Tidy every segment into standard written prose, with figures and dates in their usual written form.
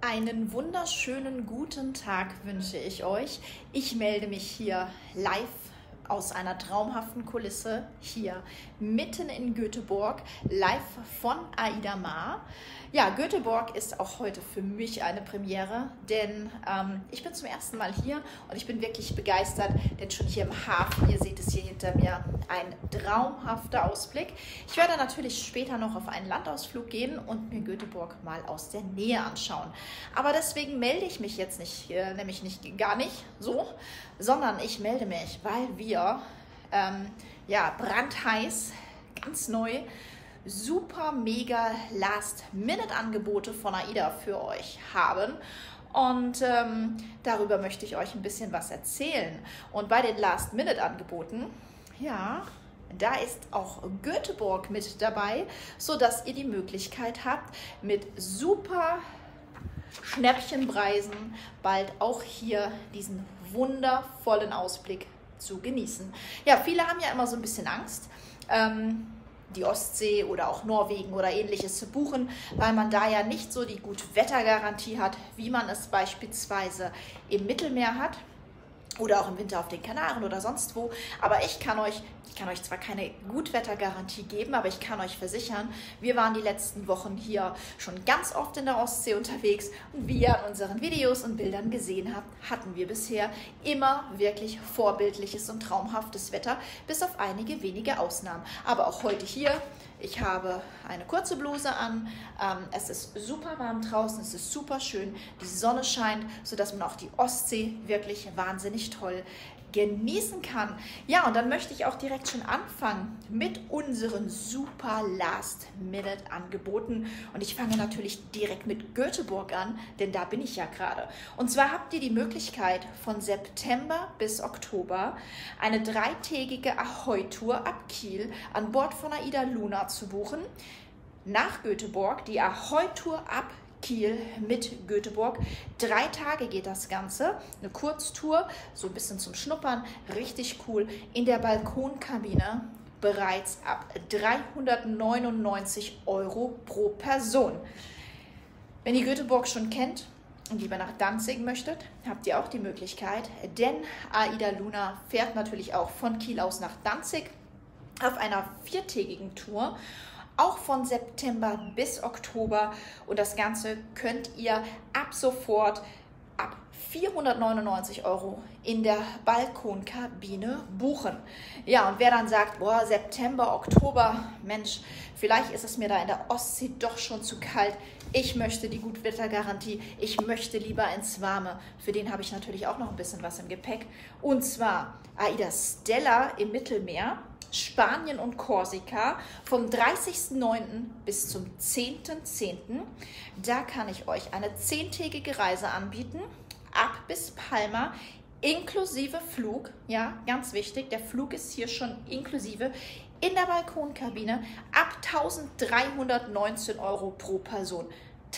Einen wunderschönen guten Tag wünsche ich euch. Ich melde mich hier live aus einer traumhaften Kulisse hier mitten in Göteborg, live von Aida Maar. Ja, Göteborg ist auch heute für mich eine Premiere, denn ich bin zum ersten Mal hier und ich bin wirklich begeistert, denn schon hier im Hafen, ihr seht es hier hinter mir, ein traumhafter Ausblick. Ich werde natürlich später noch auf einen Landausflug gehen und mir Göteborg mal aus der Nähe anschauen. Aber deswegen melde ich mich jetzt nicht, gar nicht so, sondern ich melde mich, weil wir brandheiß, ganz neu, super mega Last-Minute-Angebote von Aida für euch haben. Und darüber möchte ich euch ein bisschen was erzählen. Und bei den Last-Minute-Angeboten, ja, da ist auch Göteborg mit dabei, sodass ihr die Möglichkeit habt, mit super Schnäppchenpreisen bald auch hier diesen wundervollen Ausblick zu genießen. Ja, viele haben ja immer so ein bisschen Angst, die Ostsee oder auch Norwegen oder ähnliches zu buchen, weil man da ja nicht so die Gutwettergarantie hat, wie man es beispielsweise im Mittelmeer hat oder auch im Winter auf den Kanaren oder sonst wo. Aber ich kann euch zwar keine Gutwettergarantie geben, aber ich kann euch versichern, wir waren die letzten Wochen hier schon ganz oft in der Ostsee unterwegs und wie ihr an unseren Videos und Bildern gesehen habt, hatten wir bisher immer wirklich vorbildliches und traumhaftes Wetter, bis auf einige wenige Ausnahmen. Aber auch heute hier, ich habe eine kurze Bluse an, es ist super warm draußen, es ist super schön, die Sonne scheint, sodass man auch die Ostsee wirklich wahnsinnig toll genießen kann. Ja, und dann möchte ich auch direkt schon anfangen mit unseren super Last-Minute-Angeboten. Und ich fange natürlich direkt mit Göteborg an, denn da bin ich ja gerade. Und zwar habt ihr die Möglichkeit, von September bis Oktober eine dreitägige Ahoi-Tour ab Kiel an Bord von Aida Luna zu buchen. Nach Göteborg, die Ahoi-Tour ab Kiel mit Göteborg. 3 Tage geht das Ganze. Eine Kurztour, so ein bisschen zum Schnuppern, richtig cool. In der Balkonkabine bereits ab 399 € pro Person. Wenn ihr Göteborg schon kennt und lieber nach Danzig möchtet, habt ihr auch die Möglichkeit, denn Aida Luna fährt natürlich auch von Kiel aus nach Danzig auf einer 4-tägigen Tour. Auch von September bis Oktober, und das Ganze könnt ihr ab sofort ab 499 € in der Balkonkabine buchen. Ja, und wer dann sagt, boah, September, Oktober, Mensch, vielleicht ist es mir da in der Ostsee doch schon zu kalt, ich möchte die Gutwettergarantie, ich möchte lieber ins Warme, für den habe ich natürlich auch noch ein bisschen was im Gepäck, und zwar Aida Stella im Mittelmeer, Spanien und Korsika vom 30.09. bis zum 10.10. Da kann ich euch eine 10-tägige Reise anbieten, ab bis Palma, inklusive Flug. Ja, ganz wichtig, der Flug ist hier schon inklusive in der Balkonkabine ab 1.319 € pro Person.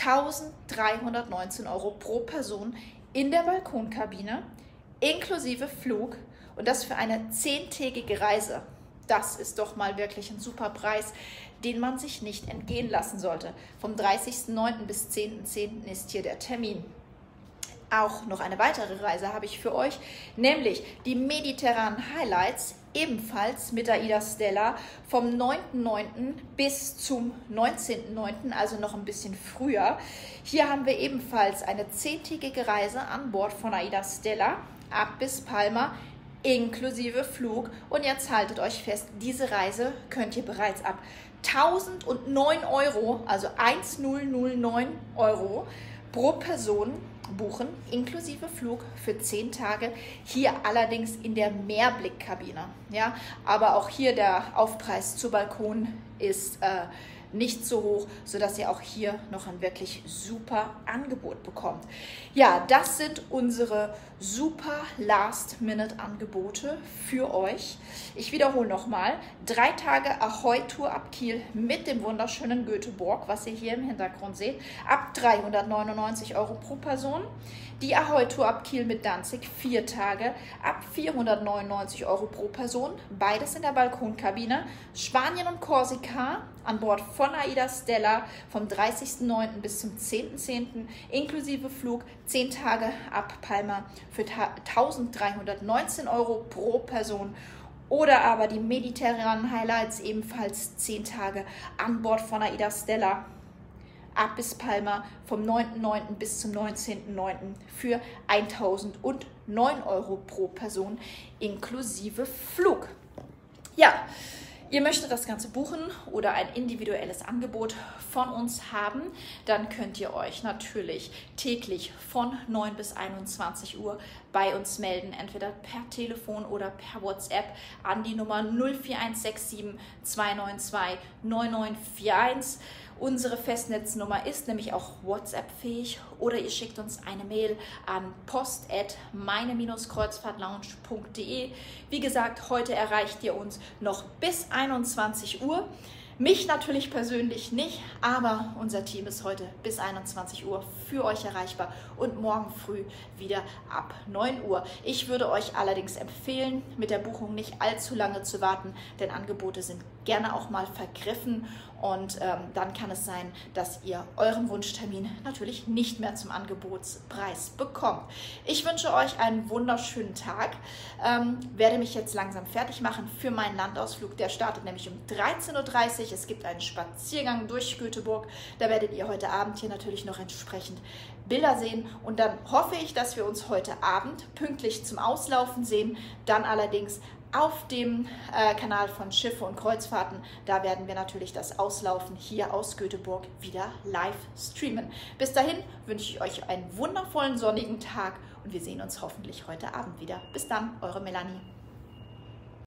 1.319 € pro Person in der Balkonkabine, inklusive Flug, und das für eine 10-tägige Reise. Das ist doch mal wirklich ein super Preis, den man sich nicht entgehen lassen sollte. Vom 30.09. bis 10.10. ist hier der Termin. Auch noch eine weitere Reise habe ich für euch, nämlich die mediterranen Highlights, ebenfalls mit Aida Stella vom 9.9. bis zum 19.9., also noch ein bisschen früher. Hier haben wir ebenfalls eine 10-tägige Reise an Bord von Aida Stella ab bis Palma, inklusive Flug, und jetzt haltet euch fest, diese Reise könnt ihr bereits ab 1.009 €, also 1.009 € pro Person buchen, inklusive Flug für 10 Tage, hier allerdings in der Mehrblickkabine. Ja? Aber auch hier der Aufpreis zu Balkon ist nicht so hoch, sodass ihr auch hier noch ein wirklich super Angebot bekommt. Ja, das sind unsere super Last-Minute-Angebote für euch. Ich wiederhole nochmal, 3 Tage Ahoi-Tour ab Kiel mit dem wunderschönen Göteborg, was ihr hier im Hintergrund seht, ab 399 € pro Person. Die Ahoi-Tour ab Kiel mit Danzig, 4 Tage, ab 499 € pro Person, beides in der Balkonkabine. Spanien und Korsika, an Bord von AIDA Stella vom 30.09. bis zum 10.10. inklusive Flug 10 Tage ab Palma für 1.319 € pro Person. Oder aber die mediterranen Highlights, ebenfalls 10 Tage an Bord von AIDA Stella ab bis Palma vom 9.9. bis zum 19.9. für 1.009 € pro Person inklusive Flug. Ja, ihr möchtet das Ganze buchen oder ein individuelles Angebot von uns haben, dann könnt ihr euch natürlich täglich von 9 bis 21 Uhr bei uns melden, entweder per Telefon oder per WhatsApp an die Nummer 04167 292 9941. Unsere Festnetznummer ist nämlich auch WhatsApp-fähig oder ihr schickt uns eine Mail an post@meine-kreuzfahrtlounge.de. Wie gesagt, heute erreicht ihr uns noch bis 21 Uhr. Mich natürlich persönlich nicht, aber unser Team ist heute bis 21 Uhr für euch erreichbar und morgen früh wieder ab 9 Uhr. Ich würde euch allerdings empfehlen, mit der Buchung nicht allzu lange zu warten, denn Angebote sind gerne auch mal vergriffen und dann kann es sein, dass ihr euren Wunschtermin natürlich nicht mehr zum Angebotspreis bekommt. Ich wünsche euch einen wunderschönen Tag, werde mich jetzt langsam fertig machen für meinen Landausflug. Der startet nämlich um 13.30 Uhr. Es gibt einen Spaziergang durch Göteborg. Da werdet ihr heute Abend hier natürlich noch entsprechend Bilder sehen. Und dann hoffe ich, dass wir uns heute Abend pünktlich zum Auslaufen sehen. Dann allerdings auf dem Kanal von Schiffe und Kreuzfahrten. Da werden wir natürlich das Auslaufen hier aus Göteborg wieder live streamen. Bis dahin wünsche ich euch einen wundervollen sonnigen Tag und wir sehen uns hoffentlich heute Abend wieder. Bis dann, eure Melanie.